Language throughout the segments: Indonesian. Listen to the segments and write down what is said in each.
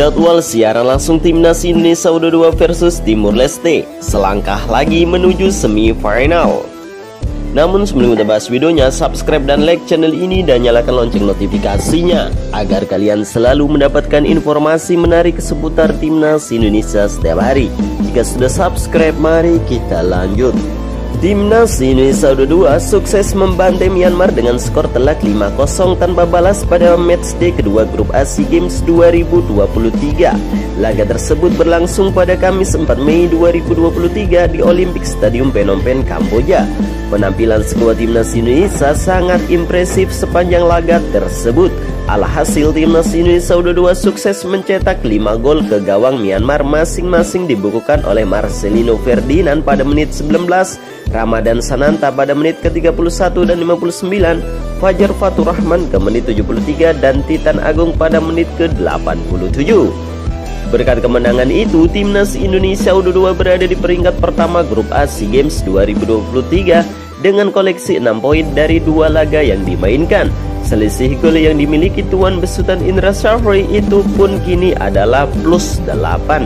Jadwal siaran langsung Timnas Indonesia U22 versus Timur Leste, selangkah lagi menuju semifinal. Namun sebelum kita bahas videonya, subscribe dan like channel ini dan nyalakan lonceng notifikasinya agar kalian selalu mendapatkan informasi menarik seputar Timnas Indonesia setiap hari. Jika sudah subscribe, mari kita lanjut. Timnas Indonesia U22 sukses membantai Myanmar dengan skor telak 5-0 tanpa balas pada matchday kedua grup A SEA Games 2023. Laga tersebut berlangsung pada Kamis 4 Mei 2023 di Olympic Stadium Phnom Penh, Kamboja. Penampilan skuad Timnas Indonesia sangat impresif sepanjang laga tersebut. Alhasil Timnas Indonesia U22 sukses mencetak 5 gol ke gawang Myanmar, masing-masing dibukukan oleh Marcelino Ferdinand pada menit 19, Ramadan Sananta pada menit ke-31 dan 59, Fajar Fatur Rahman ke menit 73, dan Titan Agung pada menit ke-87. Berkat kemenangan itu, Timnas Indonesia U22 berada di peringkat pertama grup A SEA Games 2023 dengan koleksi 6 poin dari 2 laga yang dimainkan. Selisih gol yang dimiliki tuan besutan Indra Shafri itu pun kini adalah +8.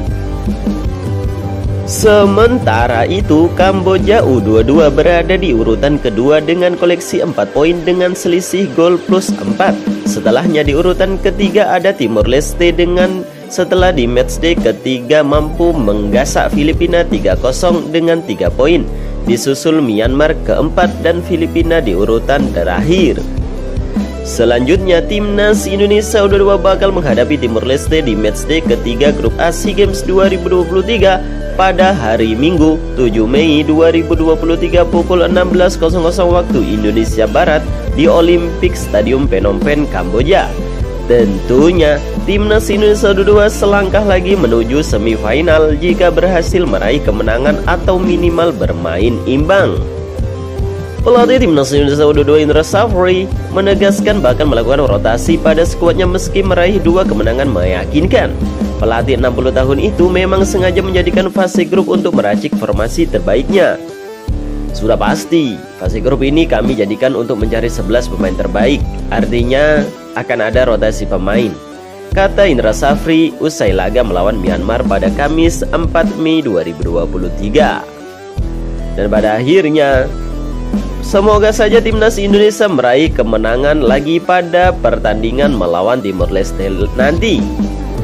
Sementara itu, Kamboja U22 berada di urutan kedua dengan koleksi 4 poin dengan selisih gol +4. Setelahnya di urutan ketiga ada Timor Leste dengan setelah di matchday ketiga mampu menggasak Filipina 3-0 dengan 3 poin. Disusul Myanmar keempat dan Filipina di urutan terakhir. Selanjutnya, Timnas Indonesia U22 bakal menghadapi Timor Leste di matchday ketiga grup A SEA Games 2023 pada hari Minggu 7 Mei 2023 pukul 16.00 waktu Indonesia Barat di Olympic Stadium Phnom Penh, Kamboja. Tentunya, Timnas Indonesia U22 selangkah lagi menuju semifinal jika berhasil meraih kemenangan atau minimal bermain imbang. Pelatih Timnas Indonesia U22 Indra Shafri menegaskan bakal melakukan rotasi pada skuadnya meski meraih 2 kemenangan meyakinkan. Pelatih 60 tahun itu memang sengaja menjadikan fase grup untuk meracik formasi terbaiknya. Sudah pasti, fase grup ini kami jadikan untuk mencari 11 pemain terbaik. Artinya akan ada rotasi pemain, kata Indra Shafri usai laga melawan Myanmar pada Kamis 4 Mei 2023. Dan pada akhirnya, semoga saja Timnas Indonesia meraih kemenangan lagi pada pertandingan melawan Timor Leste nanti.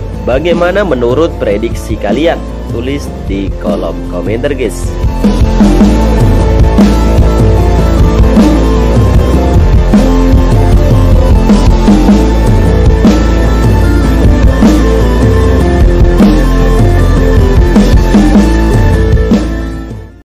Bagaimana menurut prediksi kalian? Tulis di kolom komentar guys.